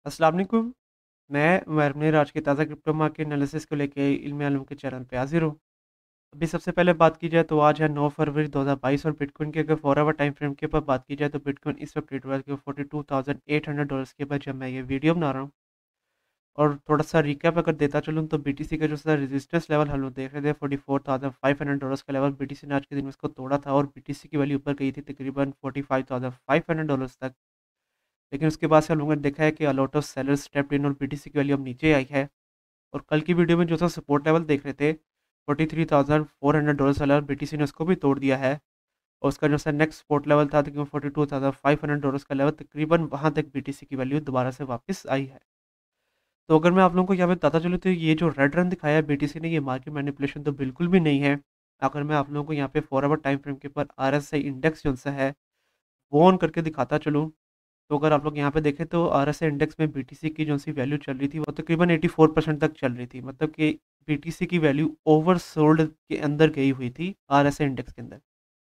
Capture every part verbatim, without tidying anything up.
अस्सलाम वालेकुम। मैं उमर मुनीर आज के ताज़ा क्रिप्टो मार्केट एनालिसिस को लेके इल्म आलम के चैनल पे हाज़िर हूँ। अभी सबसे पहले बात की जाए तो आज है नौ फरवरी दो हज़ार बाईस और बिटकॉइन की अगर फोर आवर टाइम फ्रेम के ऊपर बात की जाए तो बिटकॉइन इस वक्त ट्रेड हुआ है forty two thousand eight hundred dollars के ऊपर जब मैं ये वीडियो बना रहा हूँ। और थोड़ा सा रिकैप अगर देता चलूँ तो बीटीसी का जो सा रेजिस्टेंस लेवल हम लोग देख रहे थे forty four thousand five hundred dollars का लेवल बीटीसी ने आज के दिन में इसको तोड़ा था और बीटीसी की वैल्यू ऊपर गई थी तकरीबन forty five thousand five hundred dollars तक। लेकिन उसके बाद से हम लोगों ने देखा है कि a lot of sellers stepped in और बीटीसी की वैल्यू अब नीचे आई है। और कल की वीडियो में जो सा सपोर्ट लेवल देख रहे थे forty three thousand four hundred dollar वाला बीटीसी ने उसको भी तोड़ दिया है। और उसका जो सा नेक्स्ट सपोर्ट लेवल था तकरीबन forty two thousand five hundred dollar का लेवल तकरीबन वहाँ तक बीटीसी की वैल्यू दोबारा से वापस आई है। तो अगर मैं आप लोगों को यहाँ पे बताता चलूँ तो ये जो रेड रन दिखाया है बीटीसी ने ये मार्केट मैनिपुलेशन तो बिल्कुल भी नहीं है। अगर मैं आप लोगों को यहाँ पे फोर आवर टाइम फ्रेम के ऊपर आर एस आई इंडेक्स जो सा है वो ऑन करके दिखाता चलूँ तो अगर आप लोग यहाँ पे देखें तो आर एस आई इंडेक्स में बीटीसी की जो सी वैल्यू चल रही थी वो तकरीबन एटी फोर परसेंट तक चल रही थी, मतलब कि बीटीसी की वैल्यू ओवरसोल्ड के अंदर गई हुई थी आर एस आई इंडेक्स के अंदर।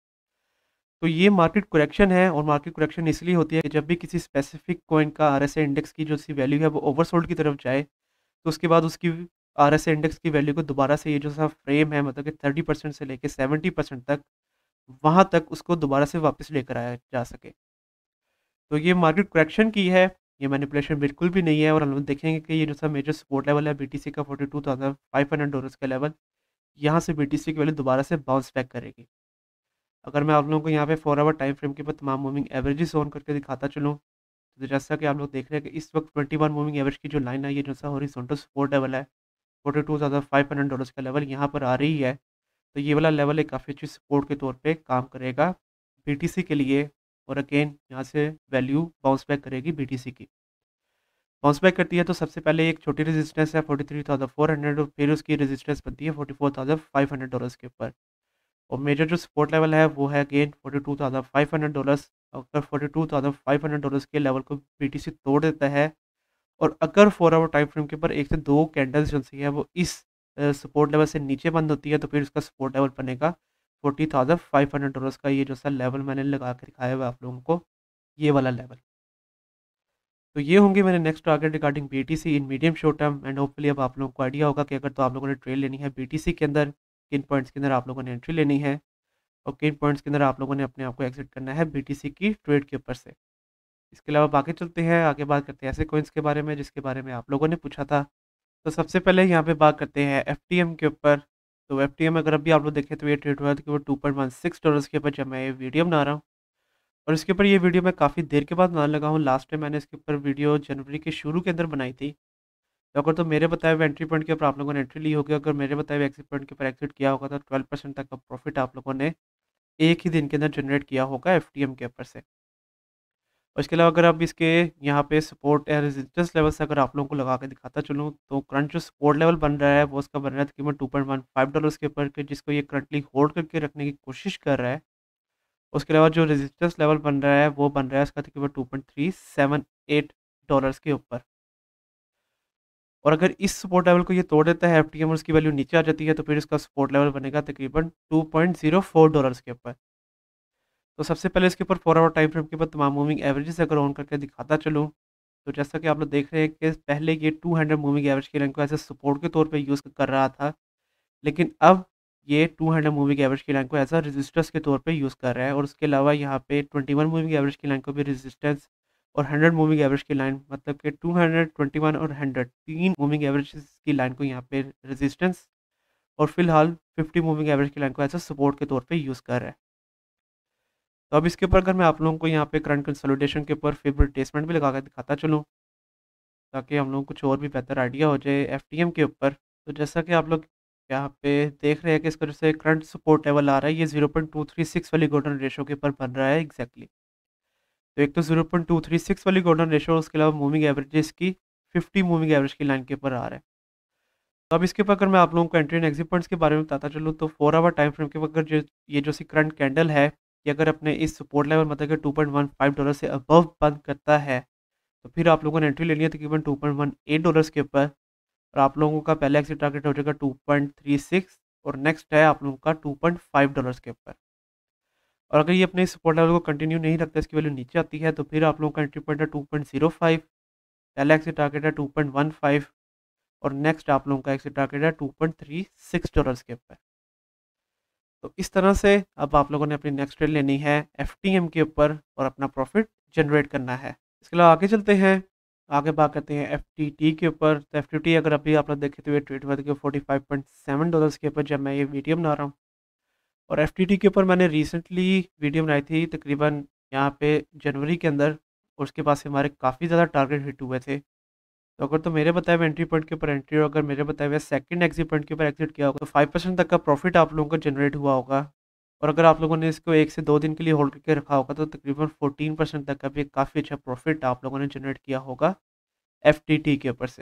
तो ये मार्केट करेक्शन है और मार्केट करेक्शन इसलिए होती है कि जब भी किसी स्पेसिफिक कॉइन का आर एस आई इंडेक्स की जो सी वैल्यू है वो ओवरसोल्ड की तरफ जाए तो उसके बाद उसकी आर एस आई इंडेक्स की वैल्यू को दोबारा से ये जो सा फ्रेम है मतलब कि थर्टी परसेंट से लेकर सेवेंटी परसेंट तक वहाँ तक उसको दोबारा से वापस लेकर आया जा सके। तो ये मार्केट करेक्शन की है, ये मैनिपुलेशन बिल्कुल भी नहीं है। और हम लोग देखेंगे कि ये जो सा मेजर सपोर्ट लेवल है बीटीसी का forty two thousand five hundred dollars का लेवल, यहाँ से बीटीसी की वैल्यू दोबारा से बाउंस बैक करेगी। अगर मैं आप लोगों को यहाँ पे फोर आवर टाइम फ्रेम के ऊपर तमाम मूविंग एवरेजेस ऑन करके दिखाता चलूँ तो जैसा कि आप लोग देख रहे हैं कि इस वक्त ट्वेंटी वन मूविंग एवरेज की जो लाइन है ये जो सा हॉरिजॉन्टल सपोर्ट लेवल है forty two thousand five hundred dollars का लेवल यहाँ पर आ रही है। तो ये वाला लेवल एक काफ़ी अच्छी सपोर्ट के तौर पे काम करेगा बीटीसी के लिए। और अगेन यहाँ से वैल्यू बाउंस बैक करेगी बीटीसी की। बाउंस बैक करती है तो सबसे पहले एक छोटी रेजिस्टेंस है forty three thousand four hundred और फिर उसकी रेजिस्टेंस बनती है forty four thousand five hundred dollars के ऊपर। और मेजर जो सपोर्ट लेवल है वो है again forty two thousand five hundred dollars. अगर forty two thousand five hundred dollars के लेवल को बीटीसी तोड़ देता है और अगर फोर आवर टाइम फ्रेम के ऊपर एक से दो कैंडल्स जो सी है वो इस सपोर्ट लेवल से नीचे बंद होती है तो फिर उसका सपोर्ट लेवल बनेगा forty thousand five hundred dollars का। ये जो सा लेवल मैंने लगा के दिखाया हुआ है आप लोगों को, ये वाला लेवल। तो ये होंगे मेरे next target regarding BTC in medium short term. And hopefully अब आप लोगों को आइडिया होगा कि अगर तो आप लोगों ने ट्रेड लेनी है बीटीसी के अंदर, किन पॉइंट्स के अंदर आप लोगों ने एंट्री लेनी है और किन पॉइंट्स के अंदर आप लोगों ने अपने आप को एग्जिट करना है बीटीसी की ट्रेड के ऊपर से। इसके अलावा बाकी चलते हैं आगे, बात करते हैं ऐसे कॉइन्स के बारे में जिसके बारे में आप लोगों ने पूछा था। तो सबसे पहले यहाँ पे बात करते हैं एफ टी एम के ऊपर। तो एफ टी एम अगर अभी आप लोग देखें तो ये ट्रेड हुआ है कि वो two point one six dollars के ऊपर जब मैं ये वीडियो बना रहा हूँ। और इसके ऊपर ये वीडियो मैं काफ़ी देर के बाद बनाने लगा हूँ। लास्ट टाइम मैंने इसके ऊपर वीडियो जनवरी के शुरू के अंदर बनाई थी। तो अगर तो मेरे बताए हुए एंट्री पॉइंट के ऊपर आप लोगों ने एंट्री ली होगी, अगर मेरे बताए हुए एग्जिट पॉइंट के ऊपर एग्जिट किया होगा तो ट्वेल्व परसेंट तक का प्रॉफिट आप लोगों ने एक ही दिन के अंदर जनरेट किया होगा एफ टी एम के ऊपर से। और इसके अलावा अगर आप इसके यहाँ पे सपोर्ट या रेजिस्टेंस लेवल से अगर आप लोगों को लगा के दिखाता चलूँ तो करंट जो सपोर्ट लेवल बन रहा है वो उसका बन रहा है तकरीबन two point one five dollars के ऊपर के, जिसको ये करंटली होल्ड करके रखने की कोशिश कर रहा है। उसके अलावा जो रेजिस्टेंस लेवल बन रहा है वो बन रहा है इसका तकरीबन two point three seven eight dollars के ऊपर। और अगर इस सपोर्ट लेवल को ये तोड़ देता है एफ टी एम और उसकी वैल्यू नीचे आ जाती है तो फिर इसका सपोर्ट लेवल बनेगा तकरीबन two point zero four dollars के ऊपर। तो सबसे पहले इसके ऊपर फोर आवर टाइम फ्रेम के ऊपर तमाम मूविंग एवरेजेस अगर ऑन करके दिखाता चलूँ तो जैसा कि आप लोग देख रहे हैं कि पहले ये टू हंड्रेड मूविंग एवरेज की लाइन को एज ए सपोर्ट के तौर पे यूज़ कर रहा था, लेकिन अब ये टू हंड्रेड मूविंग एवरेज की लाइन को एज अ रेजिस्टेंस के तौर पे यूज़ कर रहा है। और उसके अलावा यहाँ पे ट्वेंटी वन मूविंग एवरेज की लाइन को भी रेजिस्टेंस और हंड्रेड मूविंग एवरेज की लाइन, मतलब कि टू हंड्रेड, ट्वेंटी वन और हंड्रेड तीन मूविंग एवरेज की लाइन को यहाँ पे रेजिस्टेंस और फिलहाल फिफ्टी मूविंग एवरेज की लाइन को एज अ सपोर्ट के तौर पे यूज़ कर रहा है। तो अब इसके ऊपर अगर मैं आप लोगों को यहाँ पे करंट कंसोलिडेशन के ऊपर फेवर रिट्रेसमेंट भी लगा कर दिखाता चलूँ ताकि हम लोगों को कुछ और भी बेहतर आइडिया हो जाए एफ टी एम के ऊपर। तो जैसा कि आप लोग यहाँ पे देख रहे हैं कि इसका जैसे करंट सपोर्ट लेवल आ रहा है ये zero point two three six वाली गोल्डन रेशो के ऊपर बन रहा है एग्जैक्टली। तो एक तो zero point two three six वाली गोल्डन रेशो, उसके अलावा मूविंग एवरेजेस की फिफ्टी मूविंग एवरेज की लाइन के ऊपर आ रहा है। तो अब इसके ऊपर अगर मैं आप लोगों को एंट्री एंड एग्जिट पॉइंट्स के बारे में बताता चलूँ तो फोर आवर टाइम फ्रेम के ऊपर अगर जो ये जो सी करंट कैंडल है ये अगर अपने इस सपोर्ट लेवल मतलब कि two point one five dollar से अबव बंद करता है तो फिर आप लोगों ने एंट्री लेनी है तकरीबन two point one eight dollars के ऊपर। और आप लोगों का पहला एग्जिट टारगेट हो जाएगा टू पॉइंट थ्री सिक्स और नेक्स्ट है आप लोगों का टू पॉइंट फाइव डॉलर्स के ऊपर। और अगर ये अपने सपोर्ट लेवल को कंटिन्यू नहीं रखता, इसकी वैल्यू नीचे आती है तो फिर आप लोगों का एंट्री पॉइंट है टू पॉइंट ज़ीरो फाइव पहला एक्सिट टारगेट है टू पॉइंट वन फाइव और नेक्स्ट आप लोगों का एक्सिट टारगेट है two point three six dollars के ऊपर। तो इस तरह से अब आप लोगों ने अपनी नेक्स्ट ट्रेड लेनी है एफ टी एम के ऊपर और अपना प्रॉफिट जनरेट करना है। इसके अलावा आगे चलते हैं, आगे बात करते हैं एफ टी टी के ऊपर। तो एफ टी टी अगर अभी आप लोग देखें तो ये ट्रेड हुआ था forty five point seven dollars के ऊपर जब मैं ये वीडियो बना रहा हूँ। और एफ टी टी के ऊपर मैंने रिसेंटली वीडियो बनाई थी तकरीबन यहाँ पे जनवरी के अंदर, और उसके बाद से हमारे काफ़ी ज़्यादा टारगेट हिट हुए थे। तो अगर तो मेरे बताए हुए एंट्री पॉइंट के ऊपर एंट्री और अगर मेरे बताए हुए सेकंड एग्जिट पॉइंट के ऊपर एग्जिट किया होगा तो फाइव परसेंट तक का प्रॉफिट आप लोगों को जनरेट हुआ होगा। और अगर आप लोगों ने इसको एक से दो दिन के लिए होल्ड करके रखा होगा तो तकरीबन फोर्टीन परसेंट तक का भी काफ़ी अच्छा प्रॉफिट आप लोगों ने जनरेट किया होगा एफ टी टी के ऊपर से।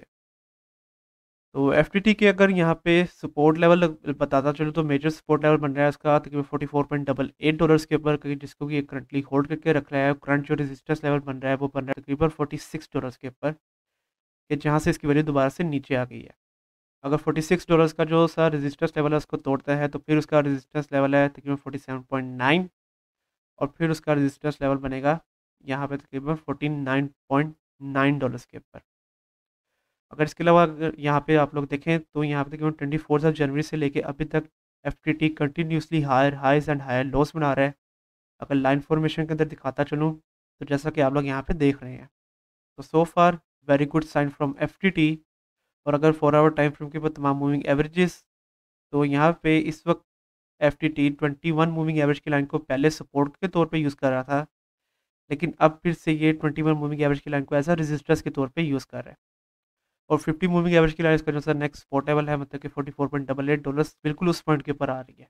तो एफ टी टी के अगर यहाँ पे सपोर्ट लेवल बताता चलो तो मेजर सपोर्ट लेवल बन रहा है उसका तकरीबन forty four point double eight dollars के ऊपर, जिसको कि करंटली होल्ड करके रख रहा है। करंट जो रेजिस्टेंस लेवल बन रहा है वो बन रहा है तकरीबन फोर्टी सिक्स डॉलर्स के ऊपर, कि जहाँ से इसकी वैल्यू दोबारा से नीचे आ गई है। अगर फोर्टी सिक्स डॉलर्स का जो सा रेजिस्टेंस लेवल है उसको तोड़ता है तो फिर उसका रेजिस्टेंस लेवल है तकरीबन फोर्टी सेवन पॉइंट नाइन और फिर उसका रेजिस्टेंस लेवल बनेगा यहाँ पे तकरीबन forty nine point nine dollars के ऊपर। अगर इसके अलावा अगर यहाँ पे आप लोग देखें तो यहाँ पे तकरीबन ट्वेंटी फोर्थ ऑफ जनवरी से लेके अभी तक F T T continuously higher highs and higher lows बना रहा है। अगर लाइन फॉर्मेशन के अंदर दिखाता चलूँ तो जैसा कि आप लोग यहाँ पे देख रहे हैं, तो so far very good sign from F T T. और अगर फोर आवर टाइम फ्रेम के ऊपर तमाम मूविंग एवरेजेस, तो यहाँ पे इस वक्त F T T twenty one moving average की लाइन को पहले सपोर्ट के तौर पे यूज़ कर रहा था, लेकिन अब फिर से ये ट्वेंटी वन मूविंग एवरेज की लाइन को एज अ रेजिस्टेंस के तौर पे यूज़ कर रहा है। और फिफ्टी मूविंग एवरेज की लाइन इसका जो सा नेक्स्ट सपोर्ट लेवल है मतलब कि forty four point double eight dollars बिल्कुल उस पॉइंट के ऊपर आ रही है।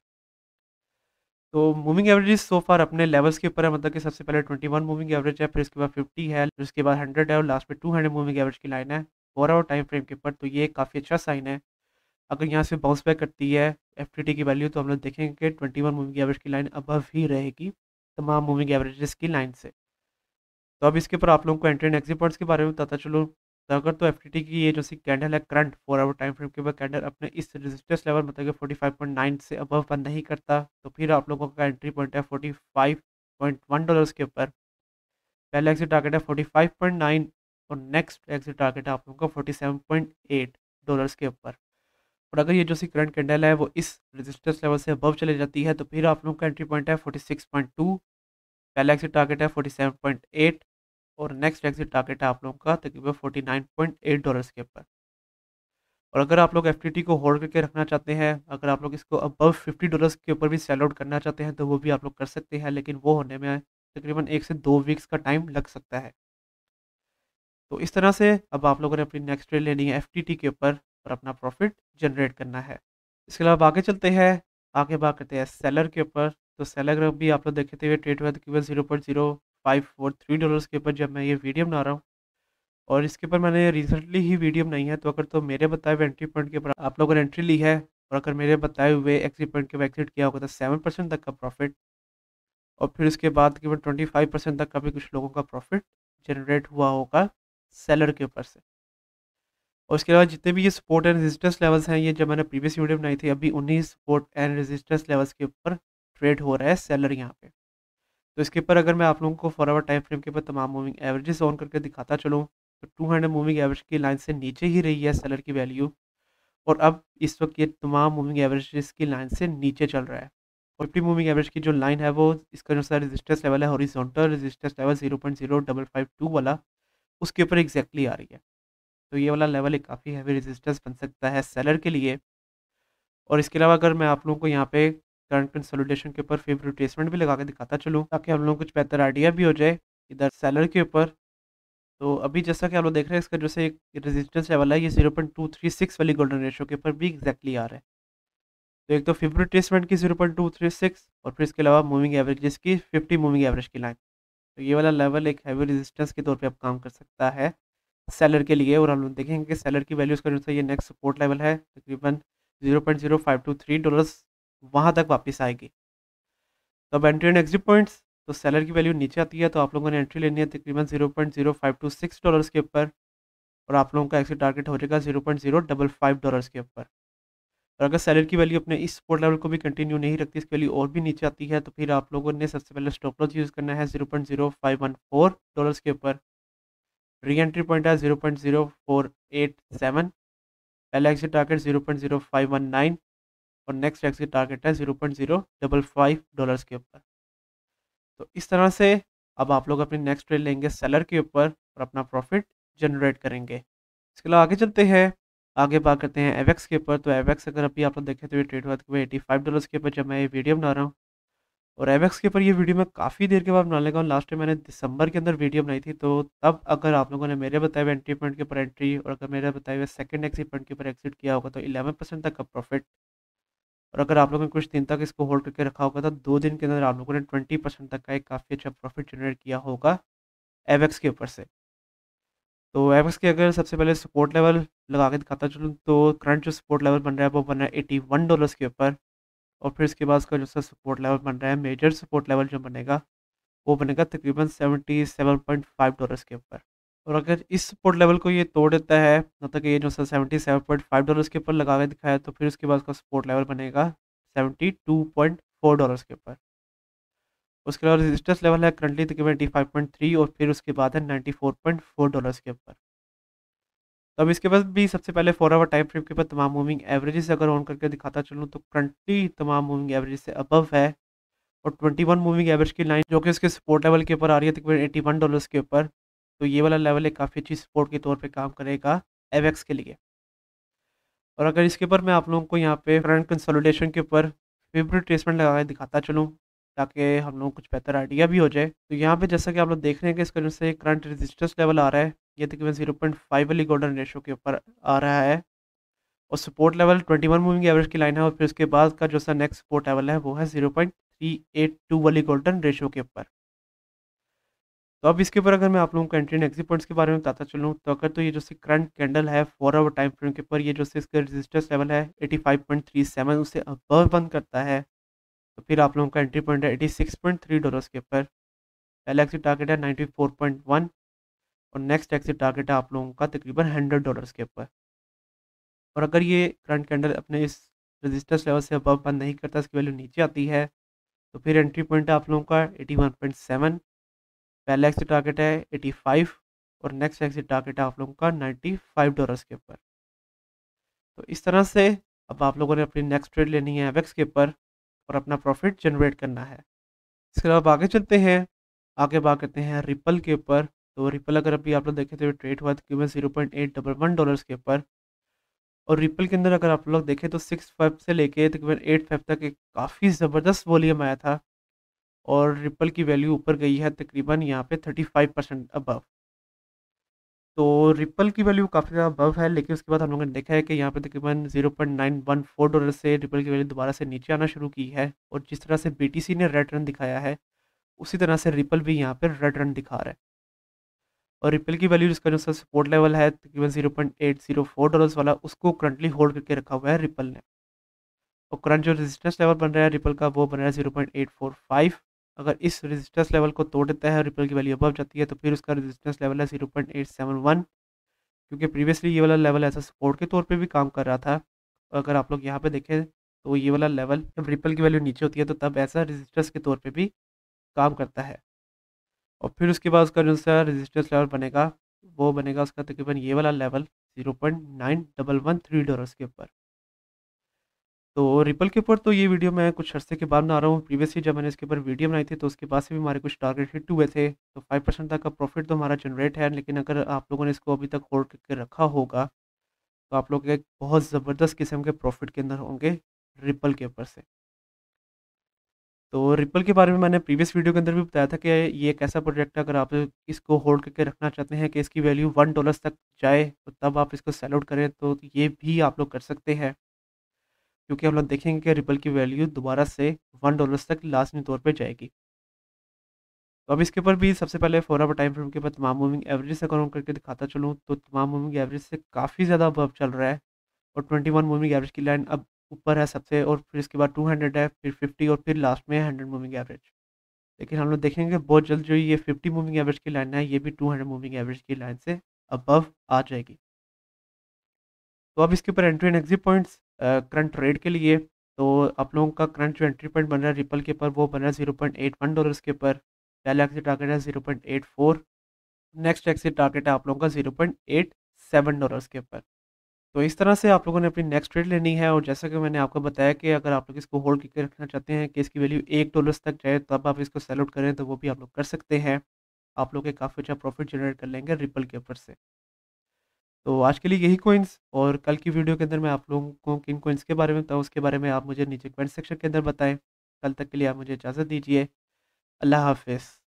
तो मूविंग एवरेजेस सो फार अपने लेवल्स के ऊपर है, मतलब कि सबसे पहले ट्वेंटी वन मूविंग एवरेज है, फिर इसके बाद फिफ्टी है, फिर उसके बाद हंड्रेड है और लास्ट में टू हंड्रेड मूविंग एवरेज की लाइन है फोर आवर टाइम फ्रेम के ऊपर। तो ये काफ़ी अच्छा साइन है। अगर यहाँ से बाउंस बैक करती है एफ टी टी की वैल्यू तो हम लोग देखेंगे कि ट्वेंटी वन मूविंग एवरेज की लाइन अबव ही रहेगी तमाम मूविंग एवरेजेस की लाइन से। तो अब इसके ऊपर आप लोगों को एंट्री एंड एग्जिट पॉइंट्स के बारे में बताता चलूँ। तो अगर तो एफ टी टी की ये जो सी कैंडल है current four hour time frame के ऊपर कैंडल अपने इस रेजिस्टेंस लेवल मतलब कि फोर्टी फाइव पॉइंट नाइन से अबव बंद नहीं करता तो फिर आप लोगों का एंट्री पॉइंट है forty five point one dollars के ऊपर। पहला एग्जिट टारगेट है फोर्टी फाइव पॉइंट नाइन और नेक्स्ट एग्जिट टारगेट है आप लोगों का forty seven point eight dollars के ऊपर। और अगर ये जो सी करंट कैंडल है वो इस रेजिस्टेंस लेवल से अबव चले जाती है तो फिर आप लोगों का एंट्री पॉइंट है फोर्टी सिक्स पॉइंट टू, पहला एग्जिट टारगेट है फोर्टी सेवन पॉइंट एट और नेक्स्ट एग्जिट टारगेट है आप लोगों का तकरीबन forty nine point eight dollars के ऊपर। और अगर आप लोग एफ टी टी को होल्ड करके रखना चाहते हैं, अगर आप लोग इसको अबव फिफ्टी डॉलर्स के ऊपर भी सेल आउट करना चाहते हैं तो वो भी आप लोग कर सकते हैं, लेकिन वो होने में तकरीबन एक से दो वीक्स का टाइम लग सकता है। तो इस तरह से अब आप लोगों ने अपनी नेक्स्ट ट्रेड लेनी है एफ टी टी के ऊपर और अपना प्रॉफिट जनरेट करना है। इसके अलावा आगे चलते हैं, आगे बात करते हैं सेलर के ऊपर। तो सेलर भी आप लोग देखते हुए ट्रेड हुआ तकरीबन zero point zero five four three dollars के ऊपर जब मैं ये वीडियो बना रहा हूँ। और इसके ऊपर मैंने रिसेंटली ही वीडियो बनाई है। तो अगर तो मेरे बताए हुए एंट्री पॉइंट के ऊपर आप लोगों ने एंट्री ली है और अगर मेरे बताए हुए एग्जिट पॉइंट के ऊपर एग्जिट किया होगा तो सेवन परसेंट तक का प्रॉफिट और फिर उसके बाद तकरीबन ट्वेंटी फाइव परसेंट तक का भी कुछ लोगों का प्रॉफिट जनरेट हुआ होगा सेलर के ऊपर से। और इसके अलावा जितने भी ये सपोर्ट एंड रेजिस्टेंस लेवल्स हैं, ये जब मैंने प्रीवियस वीडियो बनाई थी अभी उन्हीं सपोर्ट एंड रेजिस्टेंस लेवल्स के ऊपर ट्रेड हो रहा है सेलर यहाँ पे। तो इसके ऊपर अगर मैं आप लोगों को फॉर आवर टाइम फ्रेम के ऊपर तमाम मूविंग एवरेजेस ऑन करके दिखाता चलूँ तो टू हंड्रेड मूविंग एवरेज की लाइन से नीचे ही रही है सेलर की वैल्यू और अब इस वक्त ये तमाम मूविंग एवरेजेस की लाइन से नीचे चल रहा है। और फिफ्टी मूविंग एवरेज की जो लाइन है वो इसका जो सा रेजिस्टेंस लेवल है horizontal resistance level zero point zero double five two वाला उसके ऊपर एग्जैक्टली आ रही है। तो ये वाला लेवल एक काफ़ी हैवी रेजिस्टेंस बन सकता है सेलर के लिए। और इसके अलावा अगर मैं आप लोगों को यहाँ पे करंट कंसोलिडेशन के ऊपर फेवर रिट्रेसमेंट भी लगा के दिखाता चलूँ ताकि हम लोगों को कुछ बेहतर आइडिया भी हो जाए इधर सेलर के ऊपर। तो अभी जैसा कि आप लोग देख रहे हैं इसका जो से एक रेजिस्टेंस लेवल है ये zero point two three six वाली गोल्डन रेशियो के ऊपर भी एग्जैक्टली आ रहा है। तो एक तो फेवर रिट्रेसमेंट की zero point two three six और फिर इसके अलावा मूविंग एवरेजेस की फिफ्टी मूविंग एवरेज की लाइन। तो ये वाला लेवल एक हैवी रेजिस्टेंस के तौर पे अब काम कर सकता है सेलर के लिए। और हम लोग देखेंगे कि सेलर की वैल्यूज़ का जो है ये नेक्स्ट सपोर्ट लेवल है तकरीबन zero point zero five two three dollars वहाँ तक वापस आएगी। तो अब एंट्री एंड एग्जिट पॉइंट्स, तो सेलर की वैल्यू नीचे आती है तो आप लोगों ने एंट्री लेनी है तकरीबन zero point zero five two six dollars के ऊपर और आप लोगों का एक्सिट टारगेट हो जाएगा zero point zero double five dollars के ऊपर। और अगर सेलर की वैल्यू अपने इस सपोर्ट लेवल को भी कंटिन्यू नहीं रखती, इसकी वैल्यू और भी नीचे आती है तो फिर आप लोगों ने सबसे पहले स्टॉप लॉस यूज़ करना है zero point zero five one four dollars के ऊपर। री एंट्री पॉइंट है zero point zero four eight seven, पहला exit target zero point zero five one nine और नेक्स्ट एग्जिट टारगेट है zero point zero five five dollars के ऊपर। तो इस तरह से अब आप लोग अपनी नेक्स्ट ट्रेड लेंगे सेलर के ऊपर और अपना प्रॉफिट जनरेट करेंगे। इसके अलावा आगे चलते हैं, आगे बात करते हैं एवेक्स के ऊपर। तो एवेक्स अगर अभी आप लोग देखें तो ये ट्रेड हुआ था एटी फाइव डॉलर्स के ऊपर जब मैं ये वीडियो बना रहा हूँ। और एवेक्स के ऊपर ये वीडियो मैं काफ़ी देर के बाद बनाने लगा हूँ। लास्ट टाइम मैंने दिसंबर के अंदर वीडियो बनाई थी, तो तब अगर आप लोगों ने मेरे बताए हुए एंट्री पॉइंट के ऊपर एंट्री और अगर मेरे बताए हुए सेकंड एग्जिट पॉइंट के ऊपर एग्जिट किया होगा तो इलेवन परसेंट तक का प्रॉफिट, और अगर आप लोगों ने कुछ दिन तक इसको होल्ड करके रखा होगा तो दो दिन के अंदर आप लोगों ने ट्वेंटी परसेंट तक का एक काफ़ी अच्छा प्रॉफिट जनरेट किया होगा एवेक्स के ऊपर से। तो एवेक्स के अगर सबसे पहले सपोर्ट लेवल लगा के दिखाता चलूँ तो करंट जो सपोर्ट लेवल बन रहा है वो बन रहा है एटी वन डॉलर्स के ऊपर। और फिर इसके बाद उसका जो सा सपोर्ट लेवल बन रहा है, मेजर सपोर्ट लेवल जो बनेगा वो बनेगा तकरीबन seventy seven point five dollars के ऊपर। और अगर इस सपोर्ट लेवल को ये तोड़ देता है, मतलब कि ये जो सा seventy seven point five dollars के ऊपर लगा के दिखाया, तो फिर उसके बाद उसका सपोर्ट लेवल बनेगा seventy two point four dollars के ऊपर। उसके अलावा रेजिस्टेंस लेवल है करंटली तकरीबन एटी फाइव पॉइंट थ्री और फिर उसके बाद है ninety four point four dollars के ऊपर। तो अब इसके बाद भी सबसे पहले फोर आवर टाइम फ्रेम के ऊपर तमाम मूविंग एवरेजेस अगर ऑन करके दिखाता चलूँ तो करंटली तमाम मूविंग एवरेज से अबव है। और ट्वेंटी वन मूविंग एवरेज की लाइन जो कि उसके सपोर्ट लेवल के ऊपर आ रही है तकरीबन एटी वन डॉलर्स के ऊपर। तो ये वाला लेवल एक काफ़ी अच्छी सपोर्ट के तौर पे काम करेगा एवेक्स के लिए। और अगर इसके ऊपर मैं आप लोगों को यहाँ पे करंट कंसोलिडेशन के ऊर फेवरेट ट्रेसमेंट लगा के दिखाता चलूँ ताकि हम लोग कुछ बेहतर आइडिया भी हो जाए। तो यहाँ पे जैसा कि आप लोग देख रहे हैं कि इसका जो से करंट रेजिस्टेंस लेवल आ रहा है ये तकरीबन ज़ीरो पॉइंट फाइव वाली गोल्डन रेशो के ऊपर आ रहा है। और support level twenty one moving average की लाइन है और फिर उसके बाद का जो सा नेक्स्ट सपोर्ट लेवल है वो है zero point three eight two वाली गोल्डन रेशो के ऊपर। तो अब इसके ऊपर अगर मैं आप लोगों को एंट्री एंड एग्जिट पॉइंट्स के बारे में बताता चलूँ तो अगर तो ये जो करंट कैंडल है फोर आवर टाइम फ्रेम के ऊपर ये जो इसका रेजिस्टेंस लेवल है eighty five point three seven उससे अबव बंद करता है तो फिर आप लोगों का एंट्री पॉइंट है eighty six point three dollars के ऊपर। पहला एग्जिट टारगेट है नाइन्टी फोर पॉइंट वन और नेक्स्ट एग्जिट टारगेट है आप लोगों का तकरीबन हंड्रेड डॉलर्स के ऊपर। और अगर ये करंट कैंडल अपने इस रेजिस्टेंस लेवल से अबव बंद नहीं करता, इसकी वैल्यू नीचे आती है तो फिर एंट्री पॉइंट है आप लोगों का एटी वन पॉइंट सेवन, पहला एग्जिट टारगेट है एटी फाइव और नेक्स्ट एग्जिट टारगेट है आप लोगों का नाइन्टी फाइव डॉलर्स के ऊपर। तो इस तरह से अब आप लोगों ने अपनी नेक्स्ट ट्रेड लेनी है एवेक्स के ऊपर और अपना प्रॉफिट जनरेट करना है। इसके अलावा आगे चलते हैं, आगे बात करते हैं रिपल के ऊपर। तो रिपल अगर अभी आप लोग देखें तो ट्रेड हुआ तकरीबन zero point eight double one dollars के ऊपर। और रिपल के अंदर अगर आप लोग देखें तो सिक्स फेब से लेके तकरीबन एट फेब तक एक काफ़ी ज़बरदस्त वॉल्यूम आया था और रिपल की वैल्यू ऊपर गई है तकरीबन यहाँ पे थर्टी फाइव परसेंट अबव। तो रिपल की वैल्यू काफ़ी ज़्यादा अबव है, लेकिन उसके बाद हम लोगों ने देखा है कि यहाँ पे तकरीबन zero point nine one four dollar से रिपल की वैल्यू दोबारा से नीचे आना शुरू की है। और जिस तरह से बीटीसी ने रेड रन दिखाया है उसी तरह से रिपल भी यहाँ पे रेड रन दिखा रहा है। और रिपल की वैल्यू जिसका जो सपोर्ट लेवल है तकरीबन zero point eight zero four dollars वाला उसको करंटली होल्ड करके रखा हुआ है रिपल ने। और करंट जो रेजिस्टेंस लेवल बन रहा है रिपल का वो बन रहा है zero point eight four five. अगर इस रेजिस्टेंस लेवल को तोड़ देता है रिपल की वैल्यू अबव जाती है तो फिर उसका रेजिस्टेंस लेवल है zero point eight seven one, क्योंकि प्रीवियसली ये वाला लेवल ऐसा सपोर्ट के तौर पे भी काम कर रहा था। अगर आप लोग यहाँ पे देखें तो ये वाला लेवल जब रिपल की वैल्यू नीचे होती है तो तब ऐसा रेजिस्टेंस के तौर पे भी काम करता है। और फिर उसके बाद उसका जो सा रेजिस्टेंस लेवल बनेगा वो बनेगा उसका तकरीबन ये वाला level zero point nine one one three dollars के ऊपर। तो रिपल के ऊपर तो ये वीडियो मैं कुछ अरसे के बाद बना रहा हूँ। प्रीवियसली जब मैंने इसके ऊपर वीडियो बनाई थी तो उसके बाद से भी हमारे कुछ टारगेट हिट हुए थे, तो फाइव परसेंट तक का प्रॉफिट तो हमारा जनरेट है। लेकिन अगर आप लोगों ने इसको अभी तक होल्ड करके रखा होगा तो आप लोग एक बहुत ज़बरदस्त किस्म के प्रॉफिट के अंदर होंगे रिपल के ऊपर से। तो रिपल के बारे में मैंने प्रीवियस वीडियो के अंदर भी बताया था कि ये एक ऐसा प्रोजेक्ट है, अगर आप इसको होल्ड करके रखना चाहते हैं कि इसकी वैल्यू वन डॉलर्स तक जाए तो तब आप इसको सेल आउट करें, तो ये भी आप लोग कर सकते हैं। क्योंकि हम लोग देखेंगे कि रिपल की वैल्यू दोबारा से वन डॉलर्स तक लाजमी तौर पे जाएगी। तो अब इसके ऊपर भी सबसे पहले फोर आवर टाइम फ्रेम के बाद तमाम मूविंग एवरेज से अगर करके दिखाता चलूँ तो तमाम मूविंग एवरेज से काफ़ी ज़्यादा अबव चल रहा है। और ट्वेंटी वन मूविंग एवरेज की लाइन अब ऊपर है सबसे, और फिर इसके बाद टू हंड्रेड है, फिर फिफ्टी और फिर लास्ट में है हंड्रेड मूविंग एवरेज। लेकिन हम लोग देखेंगे बहुत जल्द जो ये फिफ्टी मूविंग एवरेज की लाइन है ये भी टू हंड्रेड मूविंग एवरेज की लाइन से अबव आ जाएगी। तो अब इसके ऊपर entry and exit points current trade के लिए, तो आप लोगों का करंट जो एंट्री पॉइंट बन रहा है रिपल के ऊपर वो बन रहा है zero point eight one dollars के ऊपर। पहला एग्जिट टारगेट है zero point eight four next exit target है आप लोगों का zero point eight seven dollars के ऊपर। तो इस तरह से आप लोगों ने अपनी नेक्स्ट ट्रेड लेनी है, और जैसा कि मैंने आपको बताया कि अगर आप लोग इसको होल्ड करके रखना चाहते हैं कि इसकी वैल्यू एक डॉलर्स तक जाए तब आप इसको सेल आउट करें, तो वो भी आप लोग कर सकते हैं। आप लोग एक काफ़ी अच्छा प्रॉफिट जनरेट कर लेंगे रिपल के ऊपर से। तो आज के लिए यही कॉइन्स, और कल की वीडियो के अंदर मैं आप लोगों को किन कॉइन्स के बारे में बताऊँ उसके बारे में आप मुझे नीचे कमेंट सेक्शन के अंदर बताएँ। कल तक के लिए आप मुझे इजाज़त दीजिए। अल्लाह हाफ़िज़।